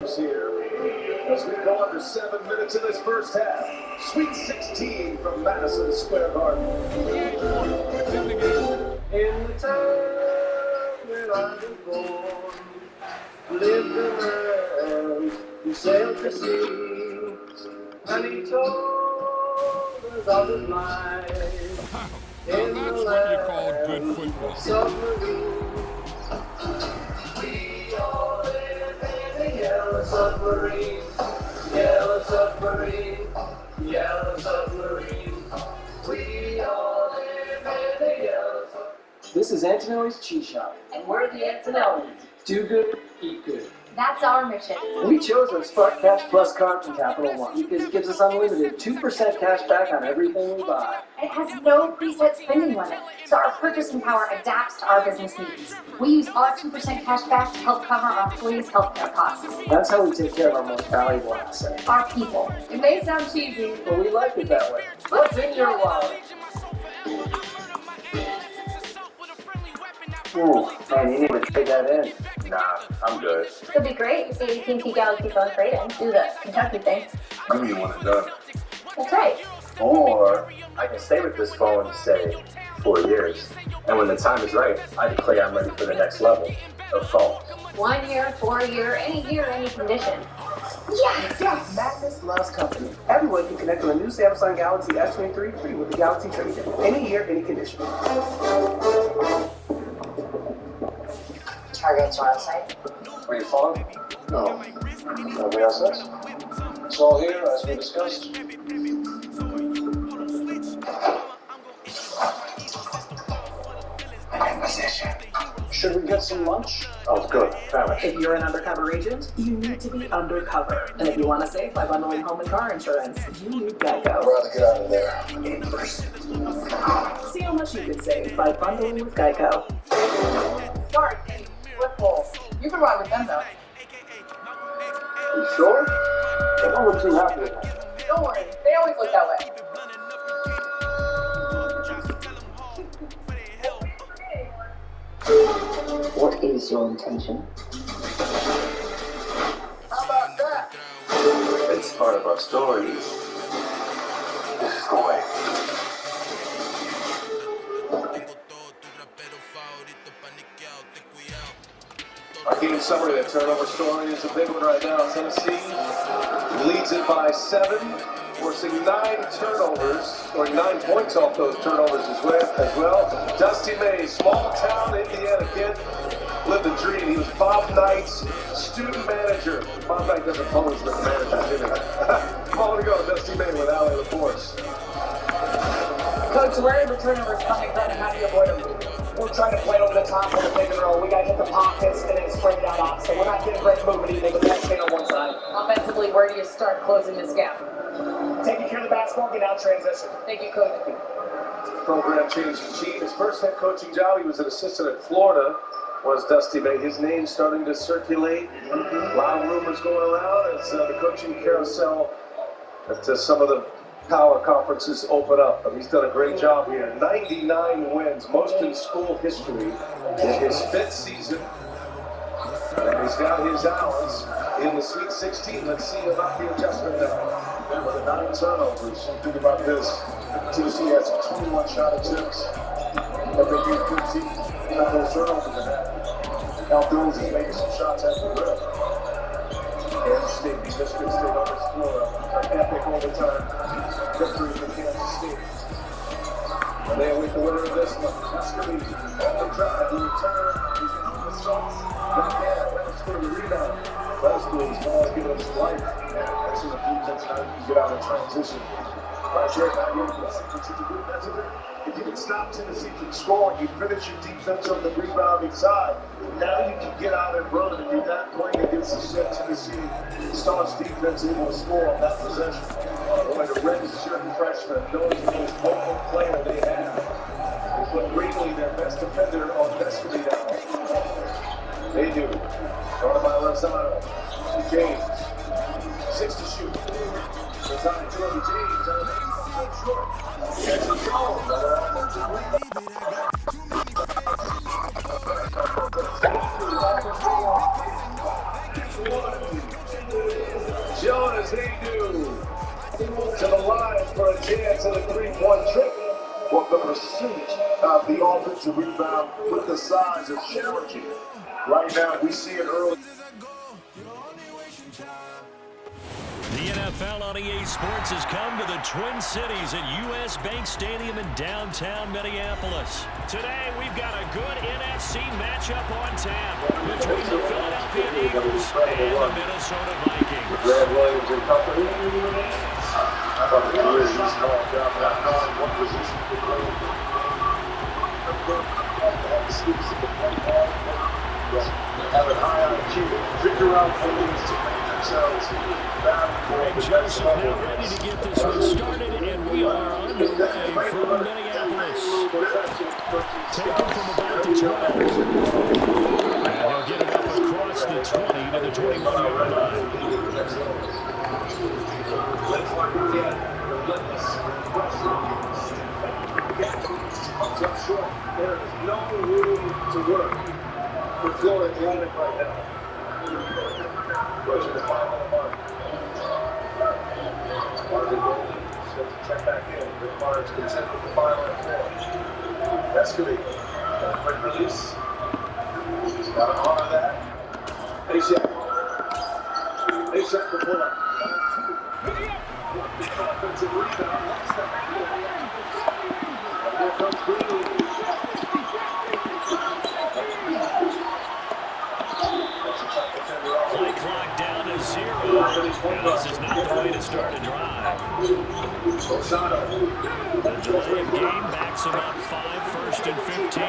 turnovers here. As we go under 7 minutes in this first half. Sweet 16 from Madison Square Garden. In the time when I was born, lived a man who sailed the sea, and he told us of his life. In the land submarine. We all live in a yellow submarine, yellow submarine, yellow submarine. We all live in a yellow submarine. This is Antonelli's Cheese Shop. And we're the Antonellis. Do good, eat good. That's our mission. We chose our Spark Cash Plus card from Capital One because it gives us unlimited 2% cash back on everything we buy. It has no preset spending limit, so our purchasing power adapts to our business needs. We use our 2% cash back to help cover our employees' healthcare costs. That's how we take care of our most valuable asset. Our people. It may sound cheesy, But we like it that way. What's in your wallet? Ooh, man, you need to trade that in. Nah, I'm good. Could be great if the AT&T Galaxy phone trade-in. Do the Kentucky thing. Give me one and done. That's right. Or I can stay with this phone, say, 4 years. And when the time is right, I declare I'm ready for the next level of phone. 1 year, 4 year, any condition. Yeah! Magnus loves company. Everyone can connect to a new Samsung Galaxy S23 free with the Galaxy Trade-in. Any year, any condition. Targets are on site. Are you following? No. Nobody else says? It's all here, as we discussed. I'm in position. Should we get some lunch? Oh, good. Famished. If you're an undercover agent, you need to be undercover. And if you want to save by bundling home and car insurance, you need Geico. I'd rather get out of there in person. See how much you can save by bundling with Geico. Sorry, flip hole. You can ride with them though. You sure? I don't look too happy with that. Don't worry, they always look that way. What is your intention? How about that? It's part of our story. This is the way. Our game summary, the turnover story is a big one right now. Tennessee leads it by 7, forcing 9 turnovers, or 9 points off those turnovers as well. Dusty May, small town Indiana kid, lived a dream. He was Bob Knight's student manager. Bob Knight doesn't pose the manager, did he? Come on, we go, Dusty May with Allie LaForce. Coach, where are the turnovers coming from and how do you avoid them? We're trying to play over the top with a pick and roll. We got to hit the pockets and then spray down off. So we're not getting great movement either. The best thing on one side. Offensively, where do you start closing this gap? Taking care of the basketball, get out transition. Thank you, Coach. Program change in chief. His first head coaching job, he was an assistant at Florida, was Dusty May. His name's starting to circulate. A lot of rumors going around as the coaching carousel, as some of the power conferences open up. But he's done a great job here. 99 wins, most in school history in his 5th season. And he's got his hours in the Sweet 16. Let's see about the adjustment now. With the 9 turnovers, think about this. Tennessee has 21 shot attempts. But they beat good teams. Not those turnovers in that. Outdoors is making some shots at the rim. Kansas State beat Michigan State on this floor. An epic overtime victory for Kansas State. And they await the winner of this one. That's going to be only drive. He return. He's going to the shots. But again, let's go to the rebound. Lesko is going to give us life. Excellent defense. Now you can get out of transition. Right here, now you're going to see the good message. If you can stop Tennessee from scoring, you finish your defense on the rebounding side. Now you can get out and run, and you're not playing against the set Tennessee staunch defense able to score on that possession. Boy, the red shirt freshman knows the most vocal player they have. They put Greenlee, their best defender, on Destiny now. They do. Started by Lozano. James. 6 to shoot. Lozano to James. Short. Gets it going. Another offensive rebound. as they do. To the line for a chance at a three-point trip. Well, the percentage of the offensive rebound with the size is challenging. Right now, we see it early. The NFL on EA Sports has come to the Twin Cities at U.S. Bank Stadium in downtown Minneapolis. Today, we've got a good NFC matchup on tap between the Philadelphia Eagles and the Minnesota Vikings. Grant Williams and company. I thought the Grizzlies called out not knowing what position to play. Have it high on the key. Figure out ways to make themselves Greg Joseph now ready to get this one started, and we are underway from Minneapolis. Taken from about the 12. And he'll get it up across the 20 to the 21-yard line. Let's work again. Relentless pressure. Comes up short. There is no room to work for Florida Atlantic right now. Pushing the 5 on the mark. Marvin Golden is going to check back in. Rick Barnes content with the final and 4. Escovy. Quick release. He's got to honor that. A-Shaq. A-Shaq to pull up. Offensive rebound. Lost the handle. And here comes Green. Play clock down to 0. And this is not the way to start a drive. The delay of game backs him up 5, first and 15.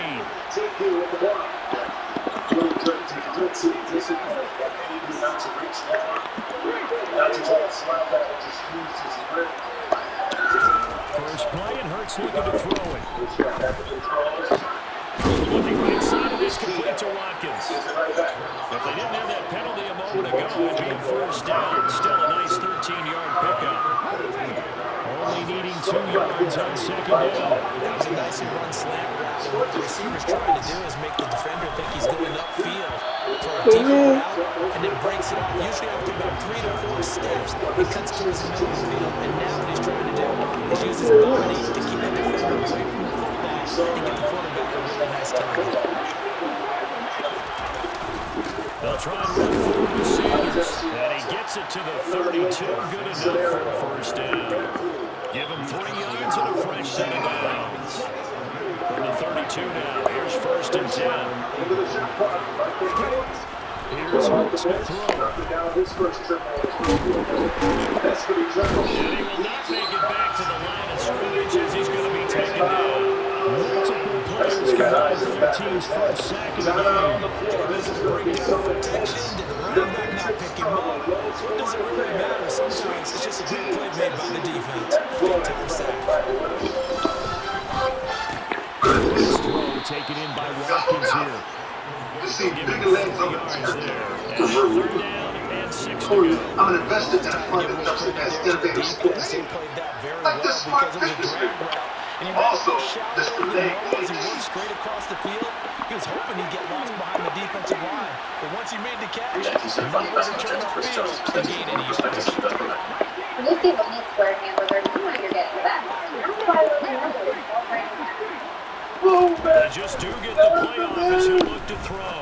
First play, and Hurts looking to throw it. Looking right side of this, complete to Watkins. If they didn't have that penalty a moment ago, it'd be a first down. Still a nice 13-yard pickup. Only needing 2 yards on second down. That was a nicely run slant route. What the receiver's trying to do is make the defender think he's going upfield for a deeper route, and then breaks it off. Usually after about 3 to 4 steps, he cuts towards the middle of the field, and now what he's trying to do is use his body to keep the defender away from the fullback and get the quarterback a really nice target. They'll try and run forward to Sanders, and he gets it to the 32. Good enough for a first down. Give him 3 yards and a fresh set of downs. From the 32 now, here's first and 10. Here's Hurts to throw. And he will not make it back to the line of scrimmage as he's going to be taken down. Multiple players combined for their team's first sack of the game. This is bringing down protection. Did the running back not pick him up? It doesn't really matter. Sometimes it's just a great play made by the defense. Big time sack. This throw taken in by Watkins here. Give him 4 yards there. And third down and 6 to go. I'm an investor in a fund that does as innovative sports. He played that very well because it was a drag route. And he Also, this play, as he went straight across the field, he was hoping he'd get lost behind the defensive line. But once he made the catch, he knew where to turn upfield to gain any yardage. When you see Bonnie square hamburger, you know you're getting that. That's why I really remember it. They just do get the playoff as he'll look to throw.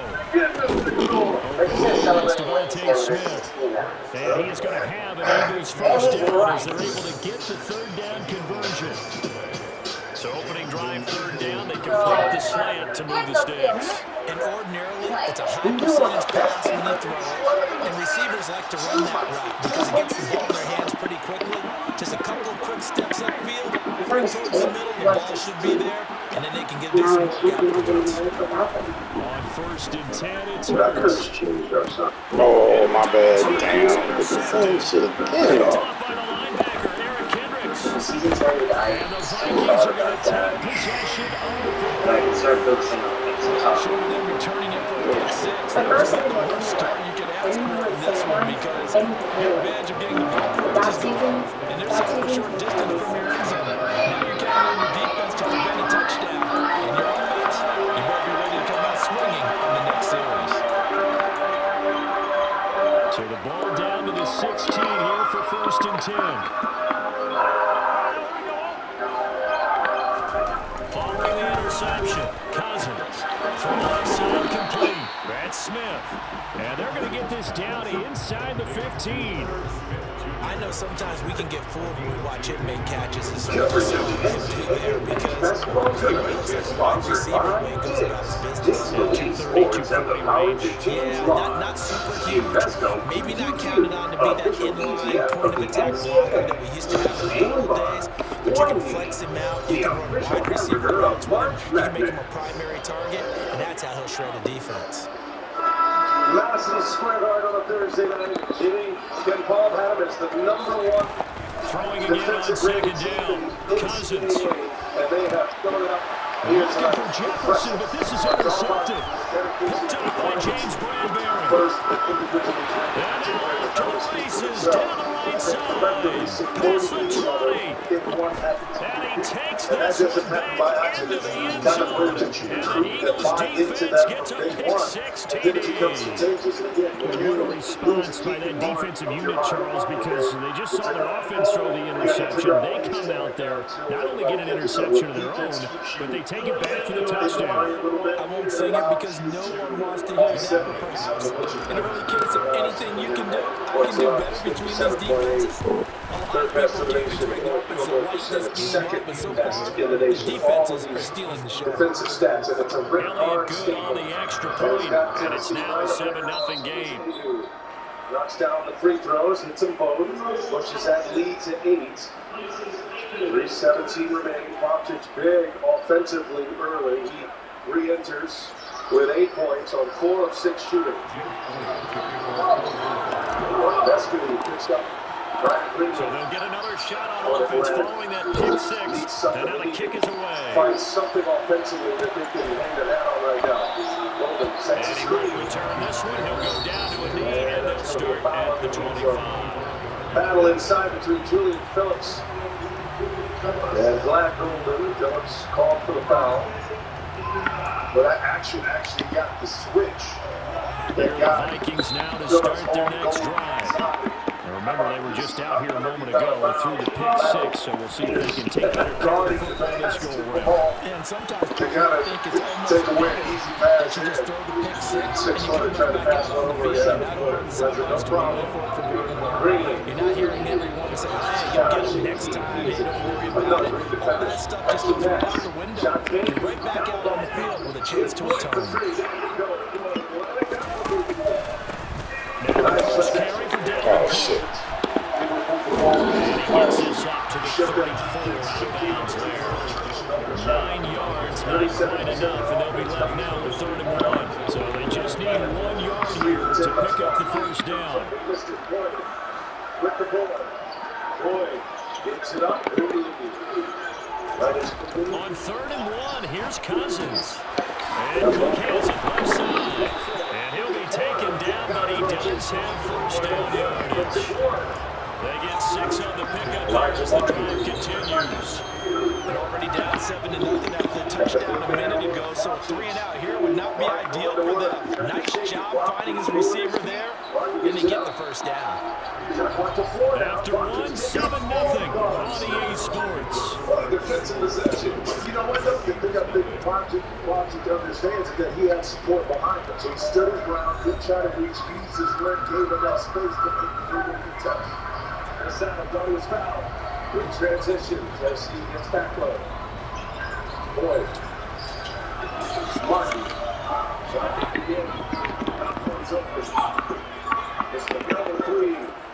It's Devontae Smith. And he is going to have an Eagles first down as they're able to get the third down conversion. So opening drive, third down, they complete the slant to move the sticks. And ordinarily, it's a high percentage pass when you throw it. And receivers like to run that route because it gets the ball in their hands pretty quickly. Just a couple of quick steps upfield, towards the middle, the ball should be there, and then they can get this work afterwards. On first and 10, it's Hurts. Oh, my bad. Damn. It's the same shit again. Top by the linebacker, Eric Kendricks. And the Vikings are going to take possession of the football. Showing them returning it for a pick six. That was the worst start you could ask for in this one because your advantage of getting the ball first is gone. And they're such a short distance from your end zone. Now you're counting on your defense to prevent a touchdown. And your offense, you better be ready to come out swinging in the next series. So the ball down to the 16 here for 1st and 10. Following the interception, Cousins from left side complete. That's Smith. And they're going to get this down inside the 15. I know sometimes we can get fooled when we watch him make catches as soon as we see what he can do there because he looks like a wide receiver when he goes about his business. 230 range. Yeah, not super huge. Maybe not counted on to be that inline point of attack blocker that we used to have in the old days, but you can flex him out. You can run wide receiver routes with him. You can make him a primary target, and that's how he'll shred a defense. Madison Square Garden on a Thursday night. Jimmy Ken Paul had him as the #1 Throwing again on 2nd down. Cousins. And they have thrown it up. Looking for Jefferson, but this is intercepted. Picked up by James Bradbury. And now off to the races, down the right side. Past the 20. And he takes this one back into the end zone. And the Eagles defense gets a pick 6 TD. What a response by that defensive unit, Charles, because they just saw their offense throw the interception. They come out there, not only get an interception of their own, but they take it back for the touchdown. I won't sing it because no one wants to hear that, but perhaps in the early case of anything you can do better between these defenses. A lot of people can't between the offense to light this game up, but so far the defenses are stealing the show. Defensive stats, and it's a Rick Elliott Barnes good statement. on the extra point, and it's now a 7-0 game. Knocks down the free throws, hits them both, pushes that lead to 8. 3:17 remaining. Poptic big offensively early. He re-enters with 8 points on 4 of 6 shooting. Destiny picks up. So they'll get another shot on offense following that pick 6. And now the kick is away. Find something offensively that they can hang their hat on right now. And he will return this one. He'll go down to a knee, and they'll start at the 25. Battle inside between Julian Phillips and Black Golden. Phillips called for the foul. But that action actually got the switch. Here are the Vikings now to start their next drive. Remember, they were just out here a moment ago through the pick 6, so we'll see if they can take better care of the football this go around. And sometimes They people gotta think it's almost take away an easy pass you here. just throw the pick 6 and you 600 can trying run to back pass out one on the over field. a You're not over the sidelines to go for it from here to there. You're not hearing everyone say, hey, you'll get them next time. Hey, don't worry about it. All that stuff just goes out the window. You're right back out on the field with a chance to atone. Now the first carry for Dalvin Cook. And he gets this up to the 34 out of bounds there. 9 yards, not quite enough, and they'll be left now with 3rd and 1. So they just need 1 yard here to pick up the first down. With the ball. Boyd gets it up. On 3rd and 1, here's Cousins. And Cook has it left side. And he'll be taken down, but he does have first down yardage. They get 6 on the pickup here as the drive continues. They're already down 7-0 after the touchdown a minute ago, so a 3 and out here would not be ideal for them. Nice job finding his receiver there, and they get the first down. After 1, 7-0 on EA Sports. Defensive possession. You know what, though? The thing I think Project understands is that he has support behind him. So he stood his ground, didn't try to reach, used his leg, gave him that space to make the touch. The sound of Douglas foul. Good transition as he gets back low. Boyd. Martin. Shot again. It's the number 3.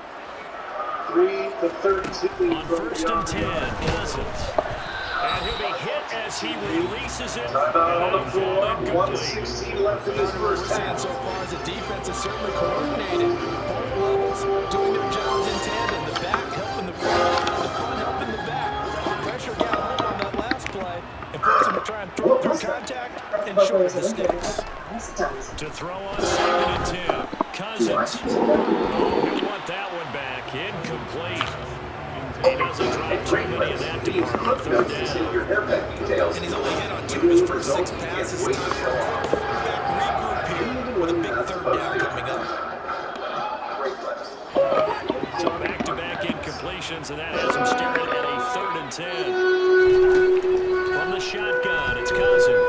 3 to 13. On 1st and 10, Cousins. And he'll be hit as he releases it. Timeout on the floor. 1:16 left in this first half. So far as the defense is certainly coordinated. Both levels doing their jobs in tandem. The back helping the front, the front helping the back. Pressure got home on that last play and forced him to try and throw through contact and short of the sticks. To throw on 2nd and 10, Cousins. He'll want that one back. Incomplete. He doesn't drop too many of that department. 3rd down. And he's only hit on 2 of his first 6 passes. Time for a quarterback regroup here with a big 3rd down coming up. So back-to-back completions, and that has him staring at a 3rd and 10. From the shotgun, it's Cousins.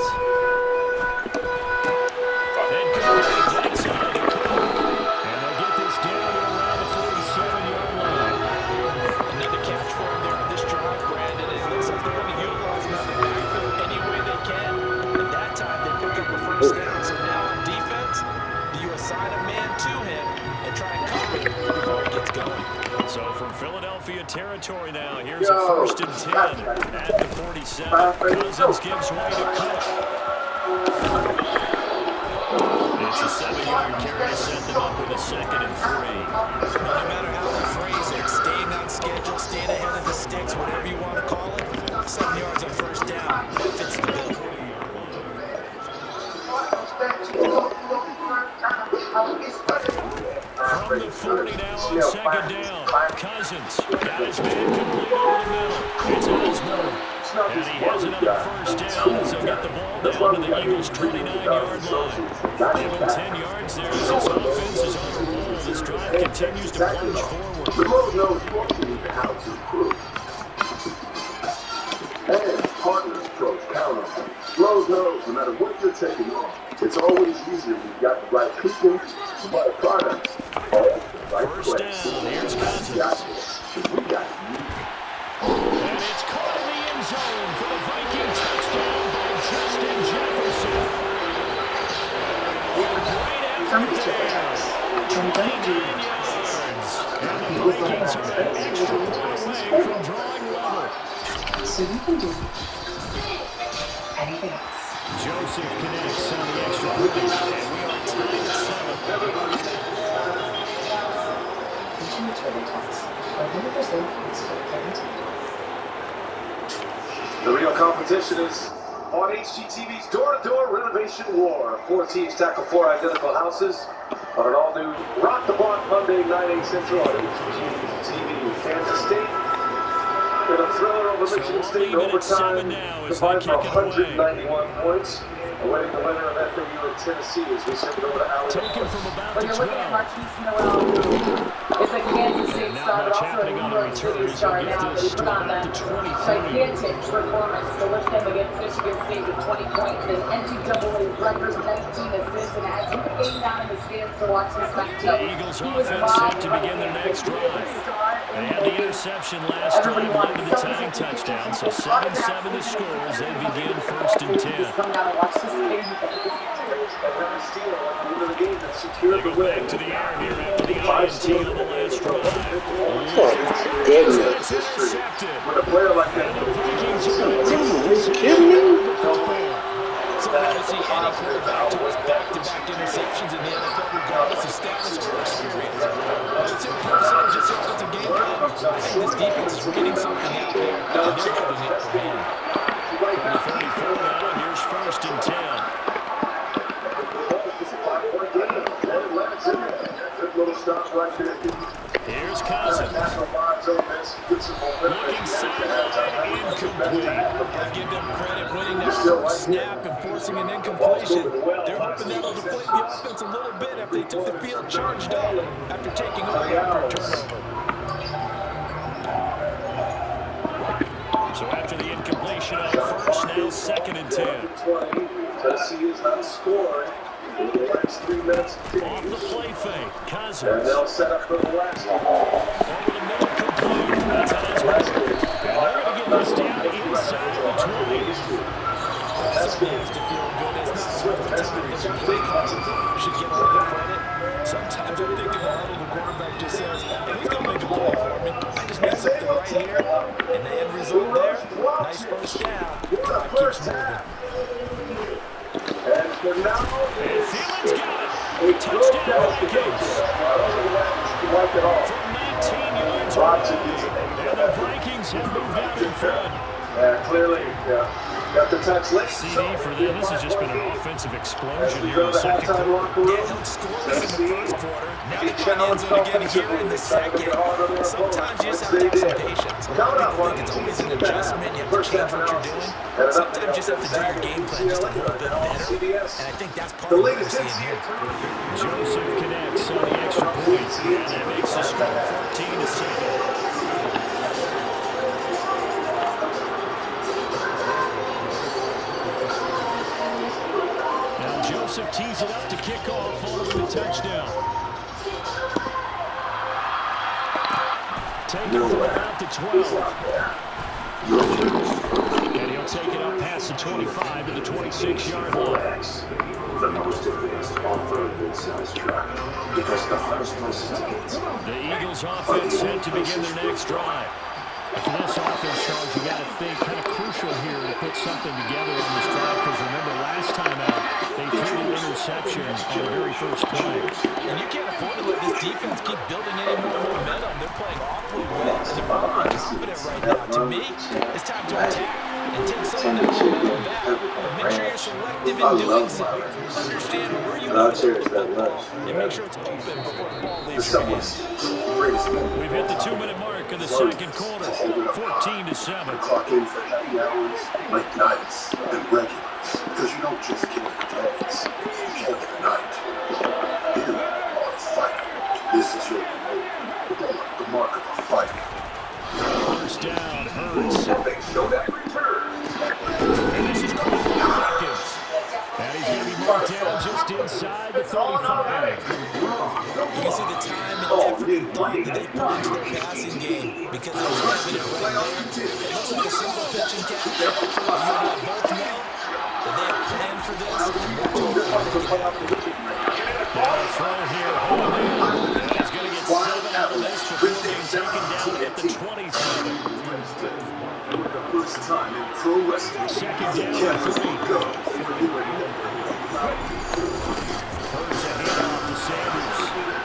And Cousins inside the cover. And they'll get this down to around the 47-yard line. Another catch for him there on this drive, Brandon. It looks like they're going to utilize him out of the backfield any way they can. At that time, they pick up a first down. So now on defense, you assign a man to him and try and cover him before he gets going. So from Philadelphia territory now, here's a 1st and 10 at the 47. Cousins gives way to Cook. It's a 7-yard carry to set them up with a 2nd and 3. No matter how you phrase it, staying on schedule, staying ahead of the sticks, whatever you want to call it, 7 yards on first down, it fits the bill. From the 40 now on 2nd down. Cousins got his man complete over the middle. It's Osborne. And he has another first down as he'll get the ball down to the Eagles' 29-yard line. Give him 10 yards there as this offense is on a roll. This drive continues to plunge forward. The Rose knows what you need to have to improve. And partners approach, count on them. Rose knows no matter what you're taking on, it's always easier when you've got the right people, the right products, all in the right First place. down, here's Cousins. We got you. And it's caught in the end zone for the Viking touchdown by Justin Jefferson. Great effort there. 29 yards. And the Vikings are an extra point away from drawing level. So you can do anything else. Joseph connects on the extra point, and we are tied at 7. Continue to attacks. 100% points for guaranteed. The real competition is on HGTV's door-to-door renovation war. 4 teams tackle 4 identical houses on an all-new Rock the Block Monday, 9/8 Central on HGTV. Kansas State in a thriller over Michigan State in overtime, combined for 191 points. Awaiting the winner of FAU in Tennessee as we send it over to Alex. Taken from about When the you're looking at 12. Marquise Noel, it's a Kansas State And not star, but much also a happening on New the York City returns. star He'll get now. this They put on stored that up to 23. gigantic performance to lift them against Michigan State with 20 points. An NCAA record 19 assists, and as you came down in the stands to watch this match, The Eagles offense set to begin their next drive. They had the interception last drive, led to the tying touchdown, so 7-7 the score as they begin 1st and 10. Come down and watch this game. They go back to the air here after the INT on the last drive. Oh, goodness. Intercepted. With a player like that, And the Vikings are going to Are you kidding me? So I don't see any quarterback to his back-to-back interceptions in the NFL, regardless of status or experience. But it's impersonal, just so it's a game plan. I think this defense is reading something out there, and they're holding it for him. from the 34 now. Here's 1st and 10. Here's Cousins. Looking sideline, incomplete. I give them credit winning that first snap and forcing an incompletion. They're hoping that'll deflate the offense a little bit after they took the field charged up after taking over after a turnover. So after the incompletion on 1st, now 2nd and 10. Tennessee has not scored in the last 3 minutes. Off the play fake, And Cousins. they'll set up for the last one. Over the middle, complete. That's Osborne. And they're going to get this down inside the 20. Certainly has to feel good. It's not all the time that you should get all the credit. Sometimes I'm thinking the huddle, the quarterback just says, hey, who's going to make a play for me? I just need something right here. And the end result there, nice first down. Drive keeps moving. And for now, And Thielen's got it. Touchdown Vikings. Wipe it off. From 19 yards away. And the Vikings have moved out in front. Clearly, got the touch late. CD for them. This has just been an offensive explosion here in the second quarter. Yeah, held scoreless in the first quarter. Now they find the end zone again here in the second. Sometimes you just have to have some patience. I don't think it's always an adjustment. You have to change what you're doing. Sometimes you just have to do your game plan just a little bit better. And I think that's part of what we're seeing here. Joseph connects on the extra point. And that makes the score 14-7. take it from about the 12. And he'll take it up past the 25 to the 26-yard line. The most advanced off-road mid-size truck, because the hardest places to get to. The Eagles offense set to begin their next drive. For this offense, Charles, you got to think kind of crucial here to put something together on this drive, because remember last time out, they threw an interception on the very first play. And you can't afford to let this defense keep building any more momentum. They're playing awfully well. They're probably confident right now. To me, it's time to attack and take some of that momentum back. But make sure you're selective in doing so. Understand where you want to put the ball and make sure it's open before the ball leaves your hands. We've hit the 2-minute mark in the second quarter, 14-7. Clock in for happy hours, late nights, and regulars. Because you don't just kill the days, you kill the night. You are a fighter. This is your reward. The mark of a fighter. First down, Hurts. They show that return. And this is Hopkins. And he's going to be marked down just inside the 35. You can see the time and effort and thought that they put into their passing game because it's evident right there. It looks like a single pitch and catch. You and I both know that they have planned for this and watch over to make it happen. Now the throw here, Holden. He's going to get 7 out of this before being taken down at the 27. First time in pro wrestling. Second down, 3. Hurts a handoff to Sanders.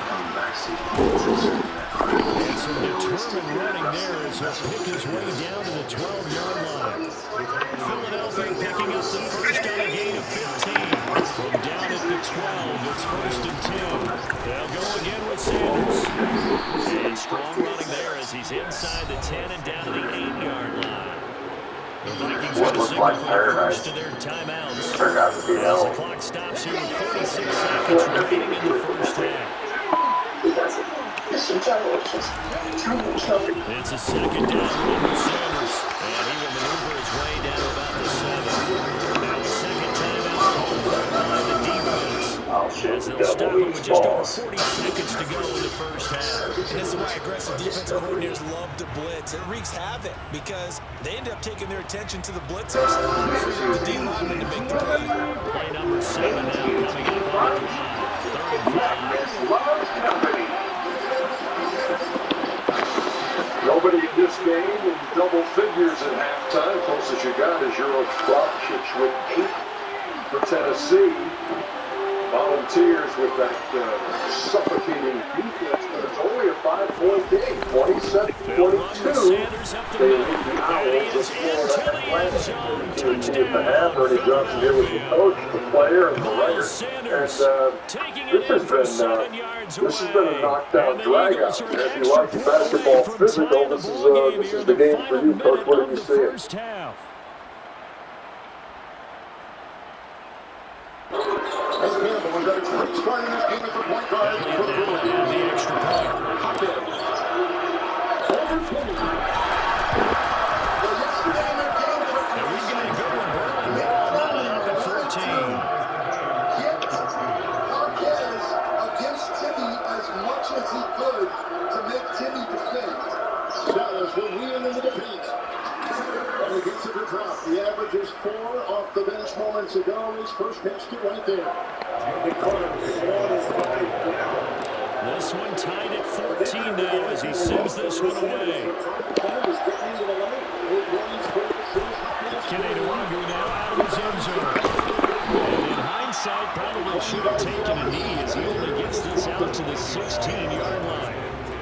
And some determined running there as he'll pick his way down to the 12-yard line. Philadelphia picking up the first on a gain of 15. From down at the 12, it's 1st and 10. They'll go again with Sanders. And strong running there as he's inside the 10 and down to the 8-yard line. The Vikings going to signal for the first of their timeouts. As the clock stops here with 46 seconds remaining in the first half. It's a second down for Sanders, and he will maneuver his way down about the 7. Now a second timeout called by the defense, as they'll stop him with just over 40 seconds to go in the first half. And this is why aggressive defensive coordinators love to blitz. It wreaks havoc because they end up taking their attention to the blitzers, freeing the D lineman to make the play. Play number 7 now coming up on the drive. 3rd and 5. Nobody in this game in double figures at halftime. Closest you got is Euro Kravchich with 8 for Tennessee. Volunteers with that suffocating defense, but it's only a 5-point game, 27-22. They lead the Owls of Florida Atlantic. In the half, Ernie Johnson here with the coach, the player, and the writer. And this has been a knockdown drag-out. If you like basketball physical, this is the game for you, Coach. What do you see? Starting this game at the point guard for the extra point. And we've got a good one, Burton. Up at 14. Marquez against Timmy as much as he could to make Timmy defend. Dallas will wheel into the paint. And he gets it to drop. The average is 4 off the bench moments ago. His first basket right there. This one tied at 14 now as he sends this one away. Kennedy Wagu now out of his end zone. And in hindsight, probably should have taken a knee as he only gets this out to the 16-yard line.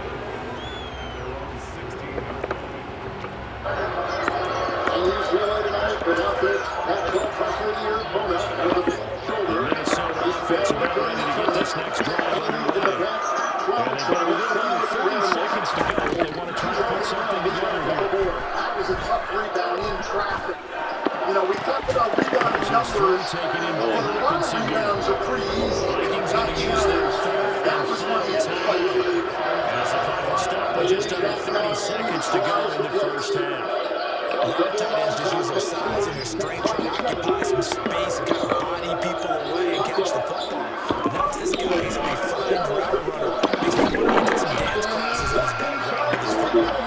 Minnesota offense about ready to get this next drive underway. And they've got a little under 30 seconds to go if they want to try to put something together here. That was a tough rebound in traffic. You know, we talked about rebound numbers. Taken in A lot of rebounds are pretty easy. Vikings going to use their third and final timeout as the clock will stop with just under 30 seconds to go in the first half. A lot of tight ends just use their size and their strength to occupy some space and kind of body people away and catch the football. But that's this guy. He's a refined route runner. Makes me wonder if he took some dance classes in his background with his football.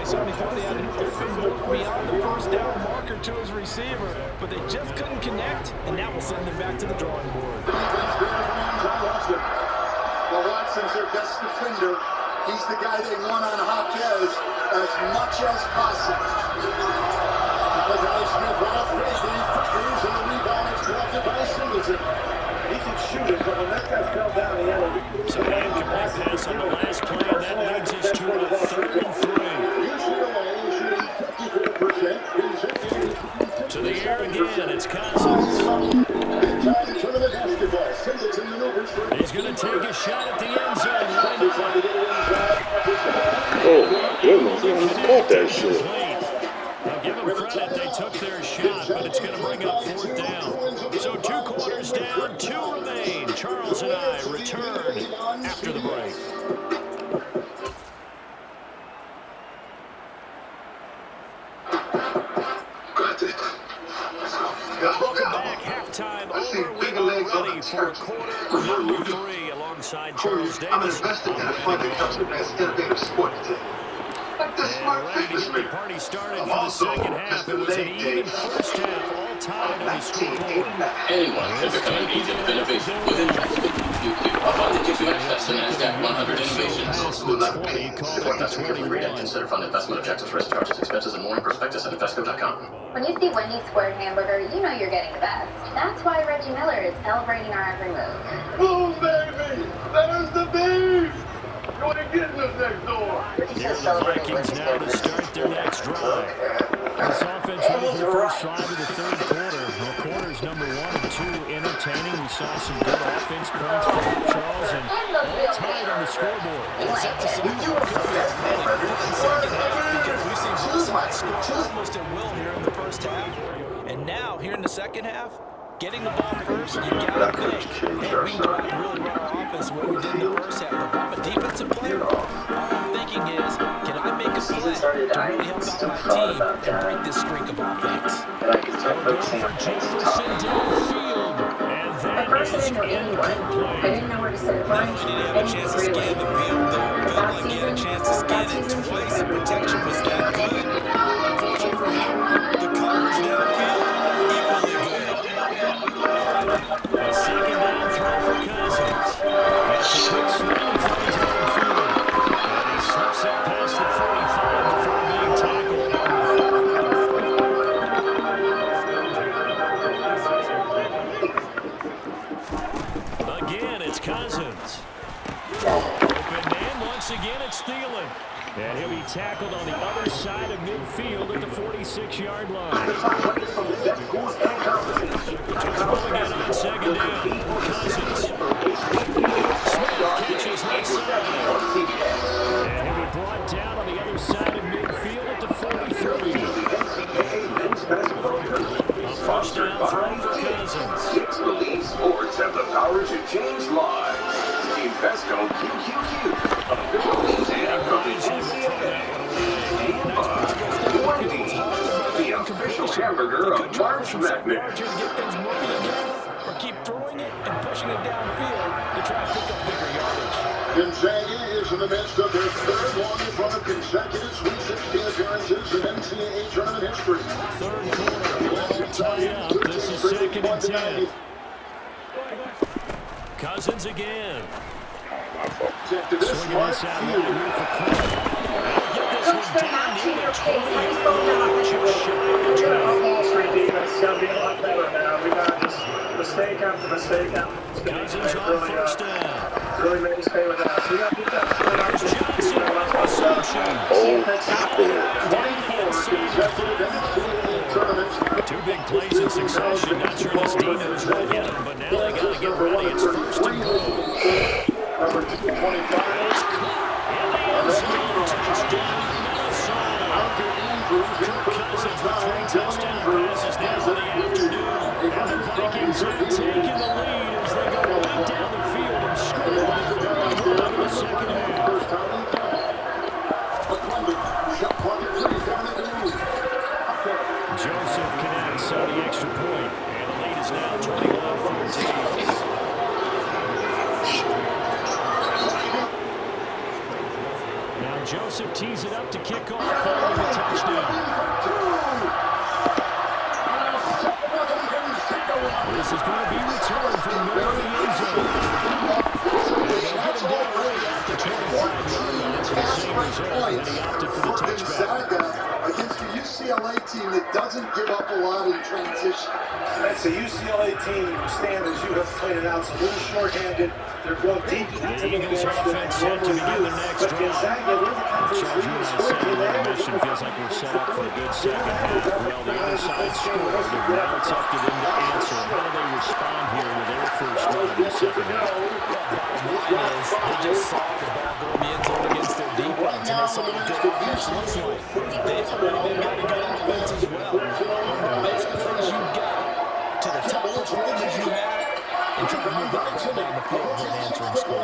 certainly thought they had an open look beyond the first down marker to his receiver, but they just couldn't connect, and that will send them back to the drawing board. Well, Watson's their best defender. He's the guy they want on Hopkins as much as possible. And the rebound is collected by Singleton. He can shoot it, but when that guy fell down, he had a So an incomplete pass on the last play, and that leads us to a 3rd and 3. To the air again, it's Cousins. He's going to take a shot at the end zone. Oh, my goodness. He almost caught that shit. I'll give them credit. They took their shot, but it's going to bring up 4th down. So 2 quarters down, 2 remain. Charles and I return after the break. Welcome back. Halftime over. We are ready for quarter number 3 alongside Charles Davis. And ready to get the party started for the second half. It was an even first half, all tied on the scoreboard. Anyone can become an agent of innovation with Intractable QQ. Advantages to access the NASDAQ 100 innovations. Consider fund investment objectives, risk charges, expenses, and more in prospectus at Invesco.com. When you see Wendy's squared hamburger, you know you're getting the best. That's why Reggie Miller is celebrating our every move. Boom, baby! There's the beef! You ain't getting us next door. Here are the Vikings now to start their next drive. This offense ready for the first drive of the 3rd quarter. Well, quarters number 1 and 2 entertaining. We saw some good offense points from Charles and all tied on the scoreboard. It's up to some because we've seen both sides score almost at will here in the first half. And now, here in the second half, getting the ball first, you got to think, hey, we can really run our offense what we did in the first half. But if I'm a defensive player, all I'm thinking is, can I make a play to really help out my team and break this streak of offense? Jefferson downfield, and that is incomplete. I didn't know where to set it. Not only did he have a chance to scan the field, though, it felt like he had a chance to scan it twice. The protection was that good. Unfortunately for him, the coverage downfield, equally good. A second down throw for Cousins. That's a quick swing from his own field. And he slips it past the 45 before being tackled. Again, it's Cousins. Open man, once again, it's Thielen. And he'll be tackled on the other side of midfield at the 46-yard line. To throw again on second down. Cousins. Smith catches left side. And he'll be brought down on the other side of midfield at the 43. A first down throw for Cousins. Six Elite Sports have the power to change lives. Invesco QQQ. Official and the official hamburger of March Madness. Get things moving again, or keep throwing it and pushing it downfield to try to pick up bigger yardage. Gonzaga is in the midst of their 3rd longest run of consecutive Sweet 16 appearances in NCAA tournament history. 3rd quarter, all tied up. This is 2nd and 10. Cousins again. After this Swinging one, this out right here for Clark. Get this one down near the 20. Just shy of the 20. Wall Street defense is going to be a lot better now. We got just mistake after mistake after mistake. Cousins on first down. Really made us pay with that. So we got to beat that. Two big plays in succession. Not sure this defense will hit them, but now they got to get ready. It's first and goal. number 225. In the end zone, touchdown, Minnesota. Kirk Cousins with 3 touchdown passes now for the afternoon. And the Vikings are taking the lead as they go right down the field and score with a in the second half. Joseph connects on the extra point, and the lead is now 21-14. Now Joseph tees it up to kick off following the touchdown. This is going to be returned from middle of the end zone. And they'll get him down right at the 25-yard line. It's the same result, and he opted for the touchback. Against the UCLA team that doesn't give up a lot in transition. That's a UCLA team, Stan, as you have pointed out, a little short-handed. They're going deep into the Eagles offense set to begin the next drive. Charles, you and I said in the intermission, feels like we're set up for a good second half. Well, the other side scored, and now it's up to them to answer. How do they respond here with their first drive in the second half? They just saw the ball go in the end zone against their defense, and they saw what good offense looks like. They've got a good offense as well. The best players you get to the top performers you have, and try to move up down the field for an answering score.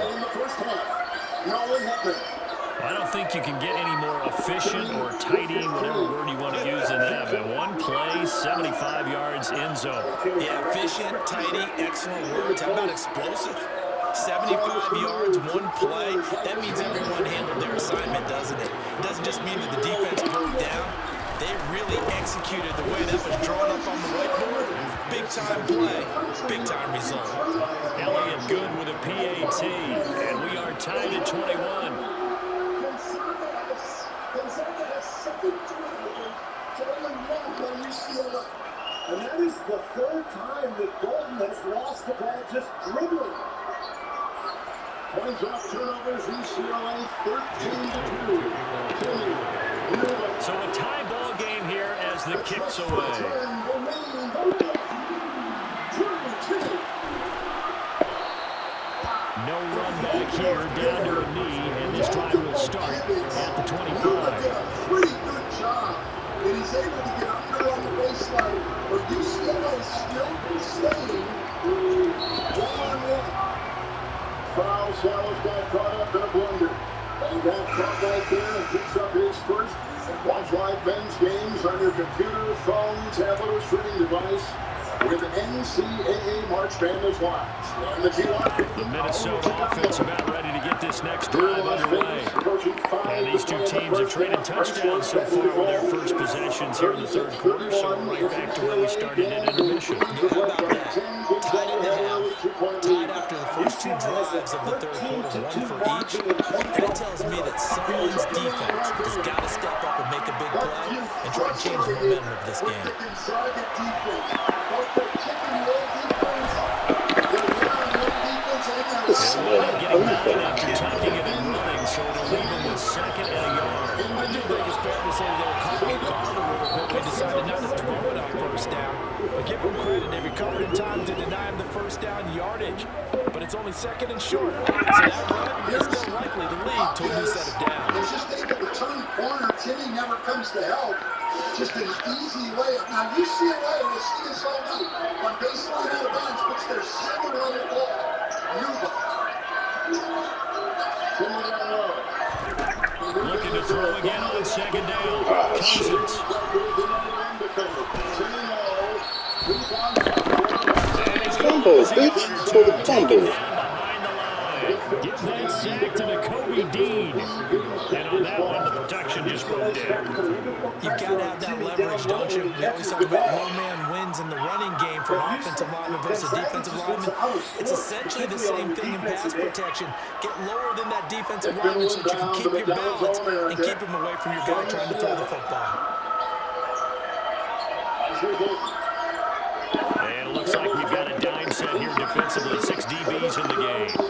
I don't think you can get any more efficient or tidy, whatever word you want to use in that. But one play, 75 yards, end zone. Yeah, efficient, tidy, excellent words. How about explosive? 75 yards, one play. That means everyone handled their assignment, doesn't it? It doesn't just mean that the defense broke down. They really executed the way that was drawn up on the whiteboard. Big-time play, big-time result. Elliott Good with a PAT, and we are tied at 21. And that is the third time that Bolton has lost the ball just dribbling. Points off turnovers, UCLA 13-2. So a tie ball game here as the kick's away. No run back here, down to a knee, and this drive will start at the 25. Pretty good job. And he's able to get up there on the baseline, but UCLA still staying one-on-one. Foul, Sal's got caught up in a blunder. And that caught right there and picks up his first. Watch live men's games on your computer, phone, tablet, or streaming device with NCAA March Madness Live. The Minnesota offense about ready to get this next drive underway. And these two teams have traded touchdowns so far with their first possessions here in the third quarter, so we're right back to where we started at intermission. How about that? Tied at the half, tied after the first two drives of the third quarter, one for each. That tells me that someone's defense has got to step up and make a big play and try and change the momentum of this game. Getting nine after tucking it and running, so it'll leave them with second and a yard. I do think it's fair to say they were caught off guard. They decided not to throw it on first down. But give them credit, they recovered in time to deny him the first down yardage. But it's only second and short. So that run is still likely to lead till he set it down. He's just able to turn the corner. Timmy never comes to help. Just an easy layup. Now UCLA, we'll see this all night. On baseline out of bounds, puts their center on the ball. Looking to throw again on second down. Cousins. Fumble, bitch. For the fumble. Give that sack to Nakobe Dean. And on that one, the protection just broke down. You've got to have that leverage, don't you? We always talk about one-man wins in the running game for an offensive lineman versus defensive lineman. It's essentially the same thing in pass protection. Get lower than that defensive lineman so that you can keep your balance and keep him away from your guy trying to throw the football. And it looks like we've got a dime set here defensively. 6 DBs in the game.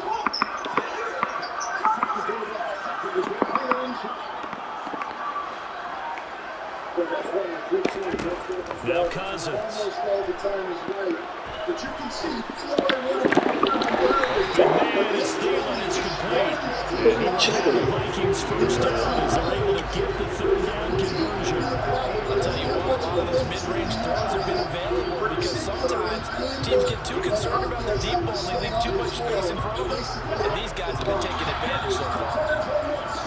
Now Cousins. But you can see, Man is stealing, it's complete. And the Vikings first down as they're able to get the third down conversion. I'll tell you what, a lot of those mid-range throws have been available because sometimes teams get too concerned about the deep ball and they leave too much space in front of them. And these guys have been taking advantage so far.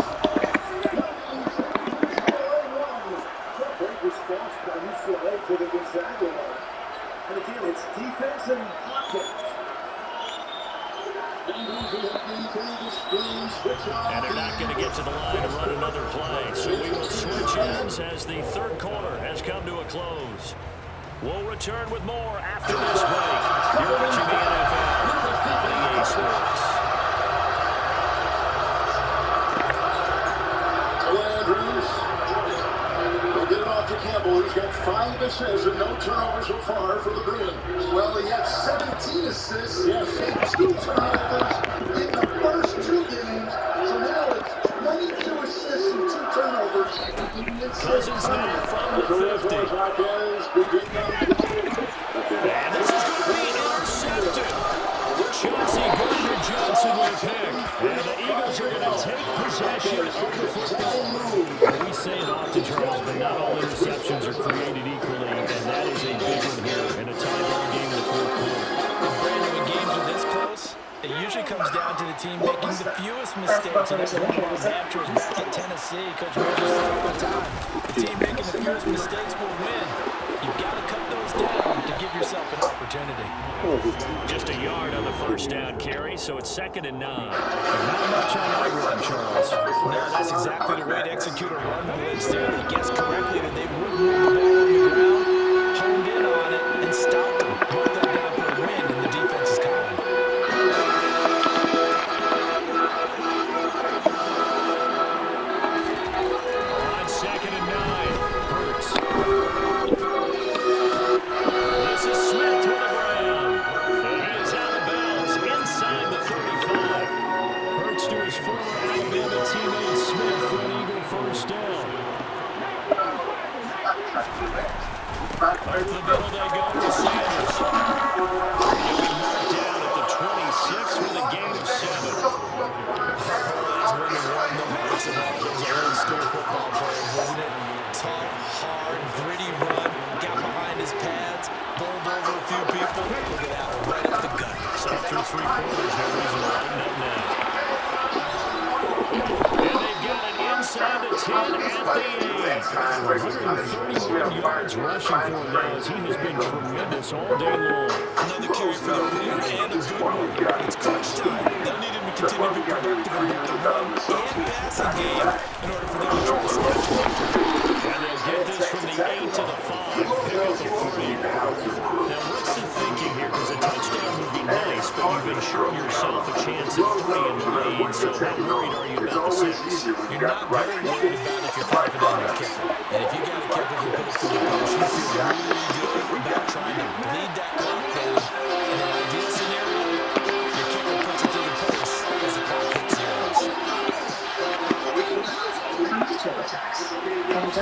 And again, it's defense and pocket. And they're not going to get to the line to run another play. So we will switch ends as the third quarter has come to a close. We'll return with more after this break. You're watching the NFL on EA Sports. Campbell, who's got 5 assists and no turnovers so far for the Bruins. Well, he had 17 assists and 2 turnovers in the first 2 games. So now it's 22 assists and 2 turnovers. Cousins now from the 50. And this is going to be intercepted. Chauncey Gardner-Johnson with a pick. And the Eagles are going to take possession of the football. We say it often, Charles, but not all interceptions are created equally, and that is a big one here in a tie-ball game in the fourth quarter. Brandon, when games are this close, it usually comes down to the team making the fewest mistakes. And that's what Bob Hampshire is back at Tennessee. Coach Rogers said all the time, the team making the fewest mistakes will win. You've got to cut those down to give yourself an opportunity. Just a yard on the first down carry, so it's 2nd and 9. Not much on that run, Charles. No, that's exactly the way to execute a run blitz there. He guessed correctly that they would move the ball on the ground, honed in on it, and stopped them. Brought that down for a win in the defense's column. On 2nd and 9, Hurts. This is Smith to the ground. And he is out of bounds inside the 35. Hurts to his former Alabama teammate Smith for an Eagle first down. Over the middle they go to Sanders. He'll be marked down at the 26 with a gain of 7. It's when they won the hearts of all those old school football players, wasn't it? Tough, hard, gritty run, got behind his pads, bowled over a few people. Look at that one, right up the gut. So through 3 quarters, no reason to lighten up now. And they've got it inside the 10 at the 8. 131 yards rushing for him now as he has been tremendous all day long. Another carry for the win and a good one. It's crunch time. They'll need him to continue to be productive in both the run and passing game in order for them to try to snatch it. And they'll get this from the 8 to the 5. Pick up the 3. Now, what's the thinking here? Because a touchdown would be nice, but you've ensured yourself a chance at 3 in the lead. So how worried are you about the 6? You're not very worried about if you're confident in your kicker. And if you got a kicker who put it through the post, you feel really good about trying to bleed that clock down. In an ideal scenario, your kicker puts it through the post as the clock hits zeros. And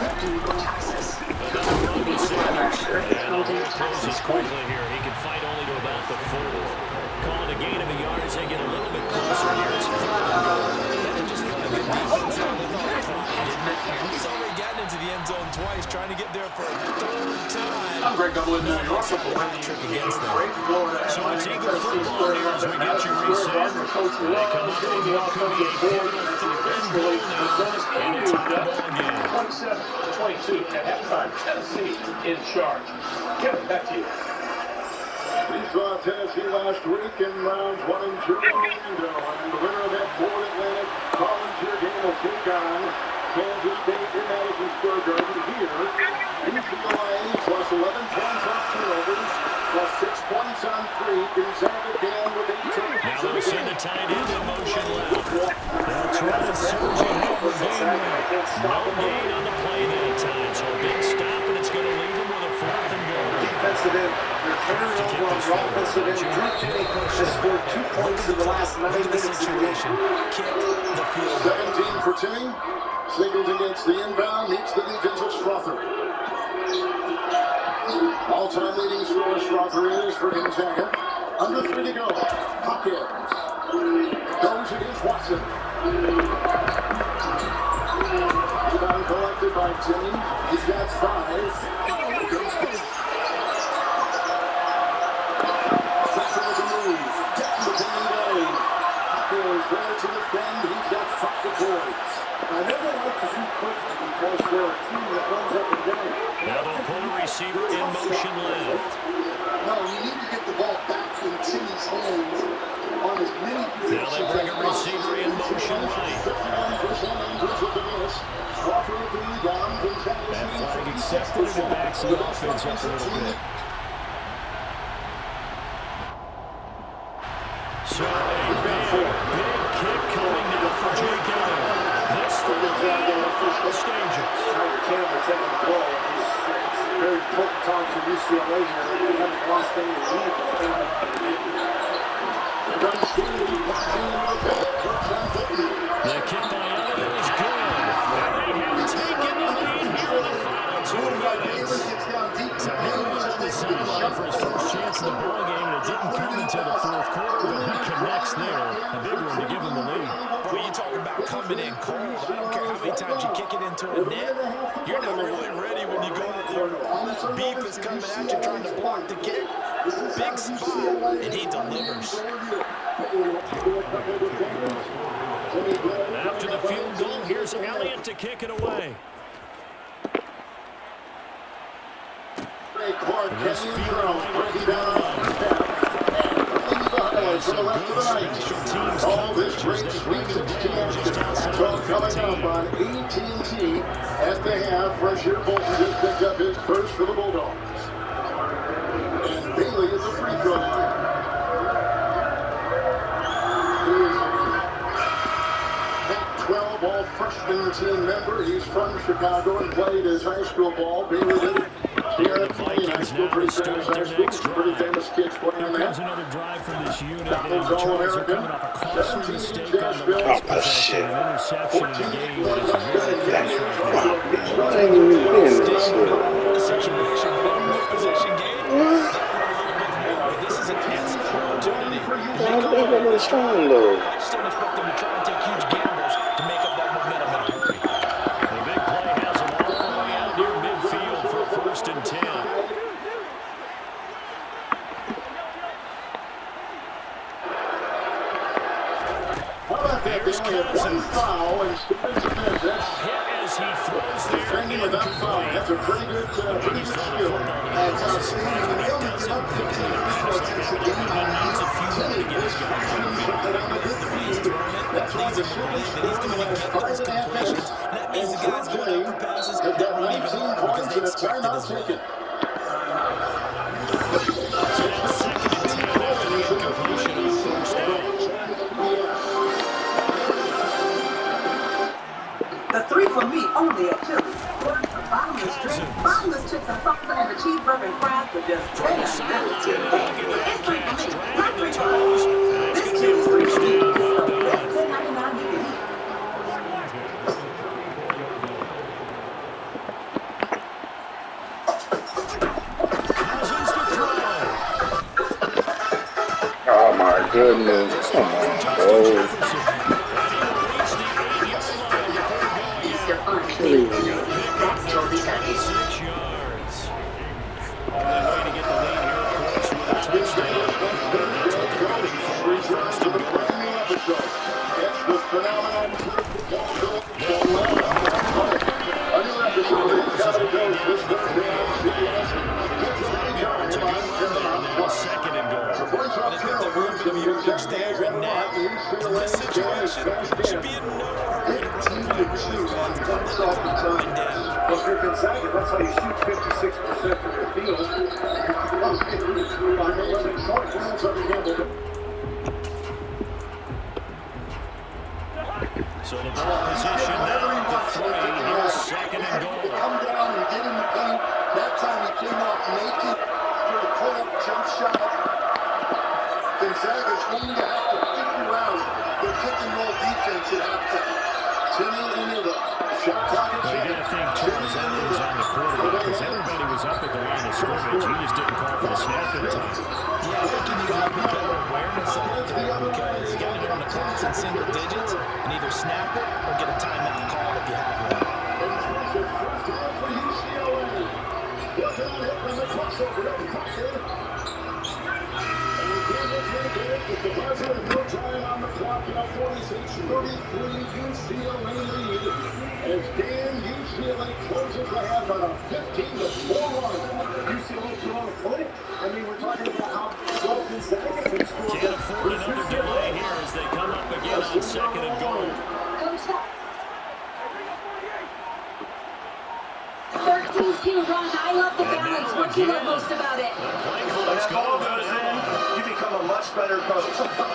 closes quickly here. He can fight only to about the 4. Calling a gain of a yard as they get a little bit closer here. It's 3rd and goal. That just felt like good defense on the clock, didn't it? He's already gotten into the end zone twice, trying to get there for a 3rd time. I'm Greg Gumbel in New York. Trick against them. So it's Eagle football here as we get you reset. They come up with what could be a pivotal 3rd and goal now. And it's tie ball again. 27-22 at halftime. Tennessee in charge. Kevin, back to you. We saw Tennessee last week in rounds 1 and 2 in Orlando, and the winner of that Ford Atlantic volunteer game will take on Kansas State in Madison Square Garden here. UCLA plus 11 points on turnovers, plus 6 points on 3. Gonzaga down with 18. Now they'll send a tight end in motion left. They'll try to surge ahead with gain rate. No gain on the play that time, so a big stop, and it's going to leave them with a 4th and goal. Defensive end. They're turning over on the offensive end. Drew Timme has scored 2 points in the last 9 minutes of the game. 17 for Timme. Singles against the inbound. Meets the defense of Strother. All-time leading scorer Strother is for Gonzaga. Under 3 to go. Hopkins goes against Watson. Rebound collected by Timme. He's got 5. Goes Timme. There to defend, he's got 5 points. never like to see quick because they're a team that runs up and down. Now they'll pull the receiver in motion left. No, you need to get the ball back in Timmy's hands on as many positions. Now they bring a receiver in motion right. That flag accepted and backs the offense up a little bit. So a big kick coming now for Jake Elliott. This for the lead in the final stages. Mike Campbell taking the ball. It's a very important time for UCLA here. They haven't lost any lead. The kick by Elliott is good. And they have taken the lead here in the final 2 minutes. So Henry was on the sideline for his first chance in the ball game, and it didn't come until the fourth quarter, but he connects there. A big one to give him the lead. Boy, you talk about coming in cold. I don't care how many times you kick it into a net. You're not really ready when you go out there. Beef is coming at you trying to block the kick. Big spot, and he delivers. After the field goal, here's Elliott to kick it away. This field goal for the rest of the night. All this great Sweet 16 action. Coming up on AT&T at the half. Rasheer Bolton just picked up his first for the Bulldogs. And Bailey is a free throw line. Pac-12 all-freshman team member. He's from Chicago and played his high school ball. Bailey did it here at Plain High School. Pretty famous high school. Pretty famous kids playing there. There's another drive from this unit. That was All-American. 17 Nashville. Oh, shit. An interception in the game that is very close. Why ain't even been this shit? Situation, possession game. This is an excellent opportunity. I think they're really strong, though. I just don't expect them to try and take huge gambles to make up that momentum in a hurry. The big play has him all the way out near midfield for 1st and 10. Here's Cousins. Hit as he throws there incomplete. That's a pretty good skill. That's outstanding. And they only give up 15 points a game. That's why the Sooners That means the guys going up for passes have that got weren't even 19 long because points they and a expected timeout as well. taken. So now 2nd and 10 after the incompletion on 1st down. The 3 for me only at Chili's. Bottomless drink, bottomless chips and salsa, and the cheeseburger and fries for just $10. It's 3 for me, not 3 for us. This Chili's 3 for me. The best $10.99 you can eat. Cousins to throw. Oh, my goodness. Come on, bro. That's Toby Tucky. 6 yards. Only way to get the lead here, of course, with a touchdown. That's what they're going for. 1st and goal. It's the phenomenon. A new episode of Cali Goes this Thursday on CBS. Now 2nd and goal. I think the room of yardage there and now. In this situation, should be in no hurry to run the play. Well, if you're Gonzaga, that's how you shoot 56% from your field. So the ball position now to 3. Here's 2nd and goal. Come down and get in the paint. That time he came out naked for the pull-up jump shot. Gonzaga's going to have to figure out their pick-and-roll defense at halftime. Timmy into the shot clock. You got to think Charles Allen was on the quarterback because everybody was up at the line of scrimmage. He just didn't call for the snap in time. Yeah, I think you need to have a better awareness out there because you got to get on the clocks in single digits and either snap it or get a timeout called if you have one. working on it when the crossover is fired. And again, it's mitigated with the buzzer and no time on the clock. Now 46-33 UCLA lead. As Dan, UCLA closes the half on a 15-4 run. UCLA still on the footing. I mean, we're talking about how well Gonzaga can score. Can't afford another delay here as they come up again on second and goal. 13-2 run. I love the balance. What do you love most about it? When that ball goes in, you become a much better coach.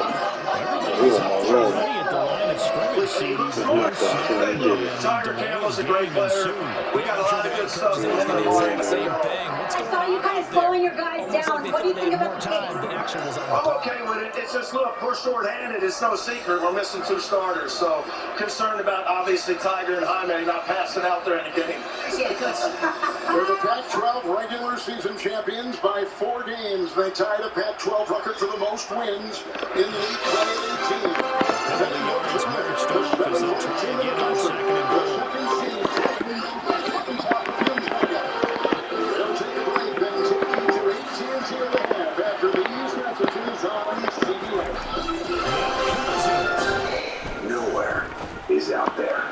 Already at the line of scrimmage, Tiger Campbell's a great player. We got a lot of good stuff in the morning. I saw you guys slowing your guys down. What do you think about the pace? I'm okay with it. It's just, look, we're short-handed. It's no secret. We're missing 2 starters. So concerned about, obviously, Tiger and Jaime not passing out there in the game. They're the Pac-12 regular season champions by 4 games. They tied a Pac-12 record for the most wins in late 2018. Nowhere is out there.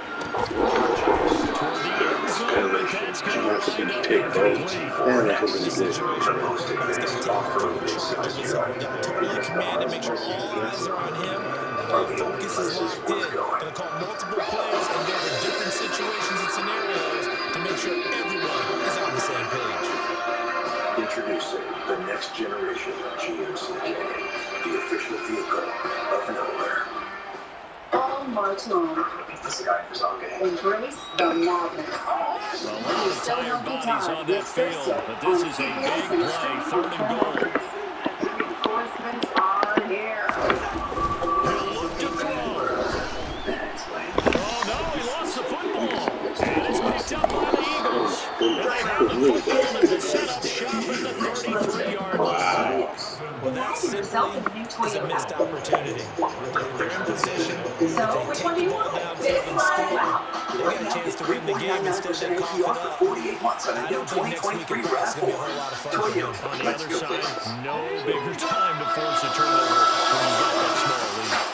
Take votes. And The most advanced off-road exercise got to really command and make sure all eyes are on him. Focus is locked in. Going to call multiple plays and go over different situations and scenarios to make sure everyone is on the same page. Introducing the next generation GMC, the official vehicle of nowhere. All March long. This guy is on game. Embrace the madness. A lot of tired bodies on that field, but this is a big play, 3rd and goal. Reinforcements are here. He'll look to throw. Oh no, he lost the football. And it's picked up by the Eagles. They found the football as it set up shop at the 33-yard line. Well, that's simply is a missed opportunity. They're in position. So, which one do you want? They got a chance to win the game instead of coughing up. 48 months on a new 2023 RAV4. On the other side, no bigger time to force a turnover when you got that small lead.